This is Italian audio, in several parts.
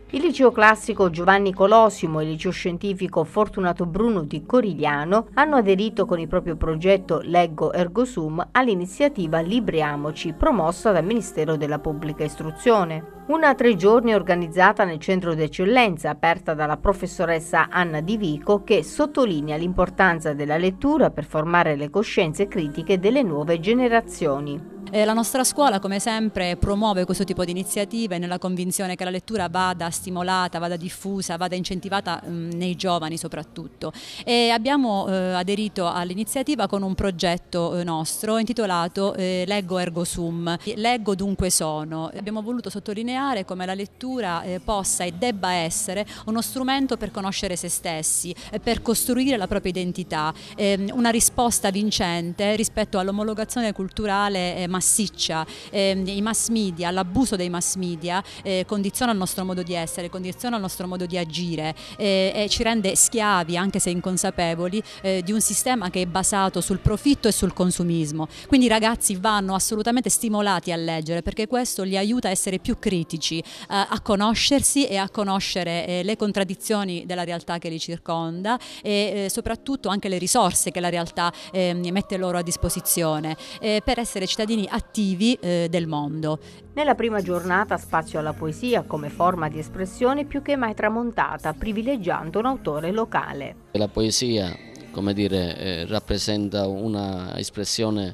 Il liceo classico Giovanni Colosimo e il liceo scientifico Fortunato Bruno di Corigliano hanno aderito con il proprio progetto Leggo Ergo Sum all'iniziativa Libriamoci, promossa dal Ministero della Pubblica Istruzione. Una 3 giorni organizzata nel centro d'eccellenza, aperta dalla professoressa Anna Di Vico, che sottolinea l'importanza della lettura per formare le coscienze critiche delle nuove generazioni. La nostra scuola, come sempre, promuove questo tipo di iniziative nella convinzione che la lettura vada stimolata, vada diffusa, vada incentivata nei giovani soprattutto. E abbiamo aderito all'iniziativa con un progetto nostro intitolato Leggo Ergo Sum, leggo dunque sono. Abbiamo voluto sottolineare come la lettura possa e debba essere uno strumento per conoscere se stessi, per costruire la propria identità, una risposta vincente rispetto all'omologazione culturale massiccia. I mass media, l'abuso dei mass media condiziona il nostro modo di essere, condiziona il nostro modo di agire e ci rende schiavi, anche se inconsapevoli, di un sistema che è basato sul profitto e sul consumismo. Quindi i ragazzi vanno assolutamente stimolati a leggere, perché questo li aiuta a essere più critici, a conoscersi e a conoscere le contraddizioni della realtà che li circonda e soprattutto anche le risorse che la realtà mette loro a disposizione per essere cittadini attivi del mondo. Nella prima giornata spazio alla poesia come forma di espressione più che mai tramontata, privilegiando un autore locale. La poesia, come dire, rappresenta una espressione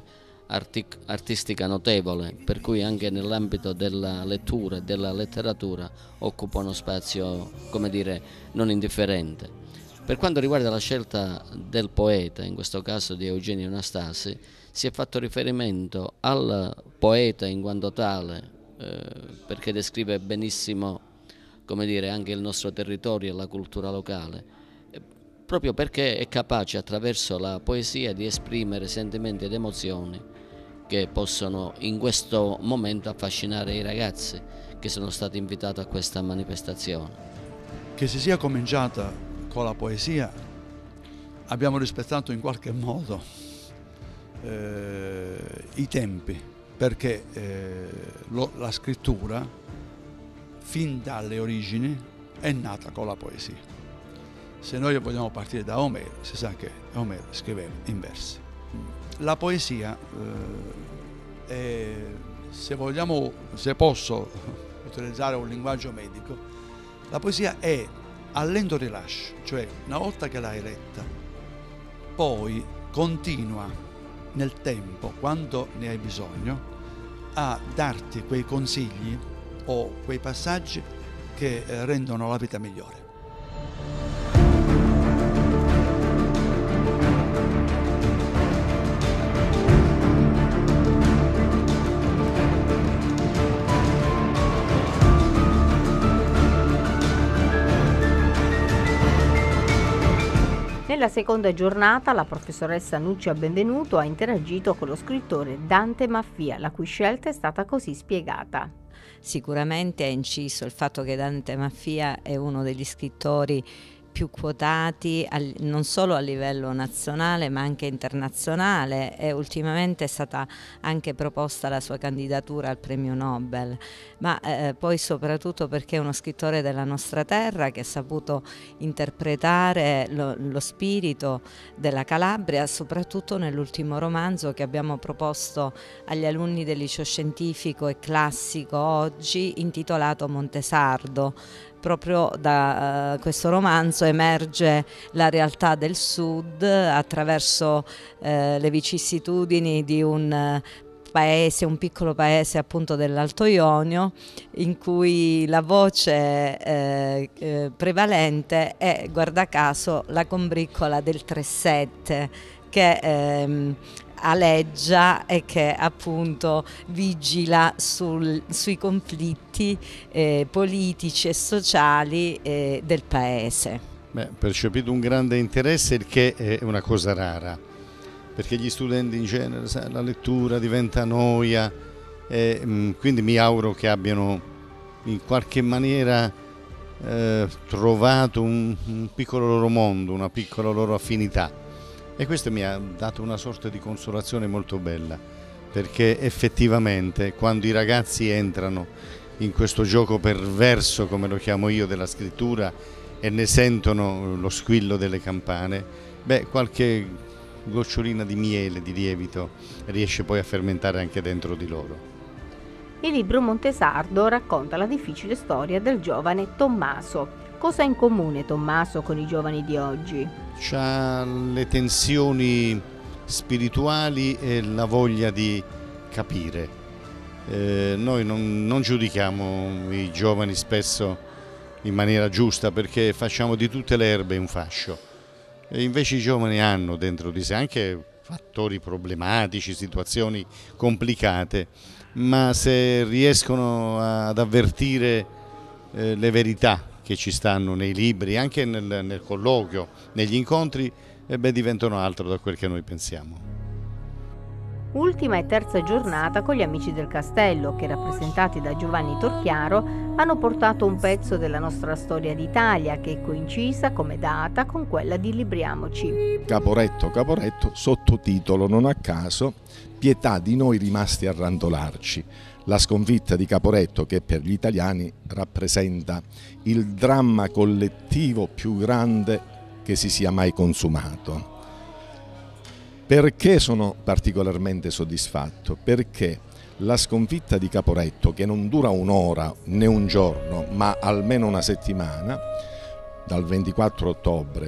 artistica notevole, per cui anche nell'ambito della lettura e della letteratura occupa uno spazio, come dire, non indifferente. Per quanto riguarda la scelta del poeta, in questo caso di Eugenio Anastasi, si è fatto riferimento al poeta in quanto tale, perché descrive benissimo, come dire, anche il nostro territorio e la cultura locale, proprio perché è capace attraverso la poesia di esprimere sentimenti ed emozioni che possono in questo momento affascinare i ragazzi che sono stati invitati a questa manifestazione. Che si sia cominciata con la poesia, abbiamo rispettato in qualche modo i tempi, perché la scrittura fin dalle origini è nata con la poesia. Se noi vogliamo partire da Omero, si sa che Omero scriveva in versi. La poesia se posso utilizzare un linguaggio medico, la poesia è a lento rilascio, cioè una volta che l'hai letta, poi continua nel tempo, quando ne hai bisogno, a darti quei consigli o quei passaggi che rendono la vita migliore. Nella seconda giornata la professoressa Nuccia Benvenuto ha interagito con lo scrittore Dante Maffia, la cui scelta è stata così spiegata. Sicuramente ha inciso il fatto che Dante Maffia è uno degli scrittori più quotati non solo a livello nazionale ma anche internazionale, e ultimamente è stata anche proposta la sua candidatura al premio Nobel, ma poi soprattutto perché è uno scrittore della nostra terra che ha saputo interpretare lo spirito della Calabria, soprattutto nell'ultimo romanzo che abbiamo proposto agli alunni del liceo scientifico e classico oggi, intitolato Montesardo. Proprio da questo romanzo emerge la realtà del Sud attraverso le vicissitudini di un paese, un piccolo paese appunto dell'Alto Ionio, in cui la voce prevalente è, guarda caso, la combriccola del 3-7 che aleggia e che appunto vigila sui conflitti politici e sociali del paese. Percepito un grande interesse, il che è una cosa rara, perché gli studenti in genere, la lettura diventa noia, quindi mi auguro che abbiano in qualche maniera trovato un piccolo loro mondo, una piccola loro affinità. E questo mi ha dato una sorta di consolazione molto bella, perché effettivamente quando i ragazzi entrano in questo gioco perverso, come lo chiamo io, della scrittura, e ne sentono lo squillo delle campane, beh, qualche gocciolina di miele, di lievito, riesce poi a fermentare anche dentro di loro. Il libro Montesardo racconta la difficile storia del giovane Tommaso. Cosa ha in comune Tommaso con i giovani di oggi? C'ha le tensioni spirituali e la voglia di capire. Noi non giudichiamo i giovani spesso in maniera giusta, perché facciamo di tutte le erbe un fascio. E invece i giovani hanno dentro di sé anche fattori problematici, situazioni complicate, ma se riescono ad avvertire le verità che ci stanno nei libri, anche nel colloquio, negli incontri, diventano altro da quel che noi pensiamo. Ultima e terza giornata con gli amici del castello che, rappresentati da Giovanni Torchiaro, hanno portato un pezzo della nostra storia d'Italia che è coincisa come data con quella di Libriamoci. Caporetto, sottotitolo non a caso, pietà di noi rimasti a randolarci. La sconfitta di Caporetto, che per gli italiani rappresenta il dramma collettivo più grande che si sia mai consumato. Perché sono particolarmente soddisfatto? Perché la sconfitta di Caporetto, che non dura un'ora né un giorno, ma almeno una settimana, dal 24 ottobre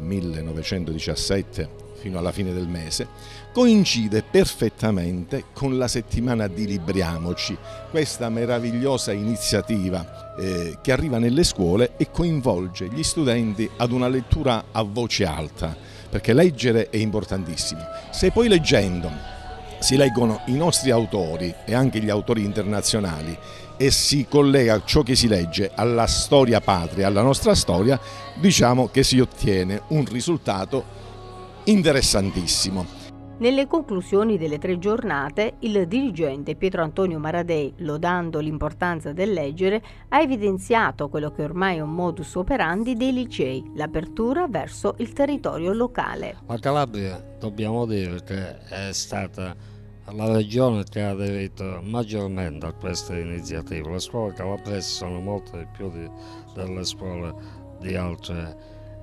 1917 fino alla fine del mese, coincide perfettamente con la settimana di Libriamoci, questa meravigliosa iniziativa che arriva nelle scuole e coinvolge gli studenti ad una lettura a voce alta, perché leggere è importantissimo. Se poi leggendo si leggono i nostri autori e anche gli autori internazionali e si collega ciò che si legge alla storia patria, alla nostra storia, diciamo che si ottiene un risultato interessantissimo. Nelle conclusioni delle 3 giornate, il dirigente Pietro Antonio Maradei, lodando l'importanza del leggere, ha evidenziato quello che ormai è un modus operandi dei licei, l'apertura verso il territorio locale. La Calabria, dobbiamo dire che è stata la regione che ha aderito maggiormente a queste iniziative. Le scuole calabresi sono molte di più delle scuole di altre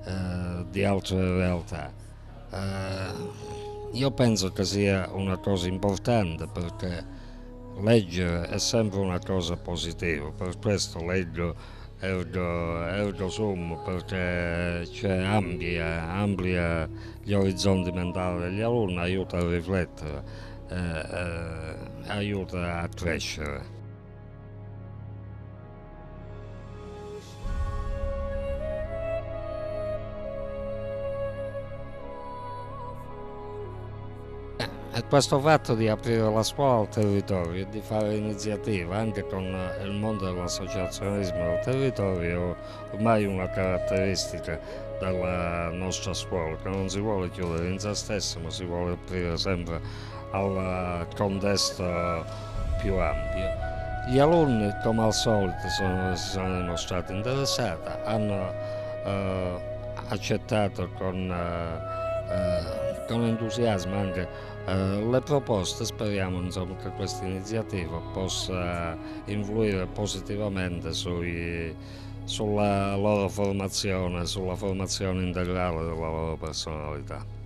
realtà. Io penso che sia una cosa importante, perché leggere è sempre una cosa positiva, per questo leggo ergo sum, perché amplia gli orizzonti mentali degli alunni, aiuta a riflettere, aiuta a crescere. E questo fatto di aprire la scuola al territorio e di fare iniziative anche con il mondo dell'associazionismo del territorio è ormai una caratteristica della nostra scuola, che non si vuole chiudere in se stessa, ma si vuole aprire sempre al contesto più ampio. Gli alunni, come al solito, si sono dimostrati interessati, hanno accettato con entusiasmo anche le proposte. Speriamo insomma che questa iniziativa possa influire positivamente sulla loro formazione, sulla formazione integrale della loro personalità.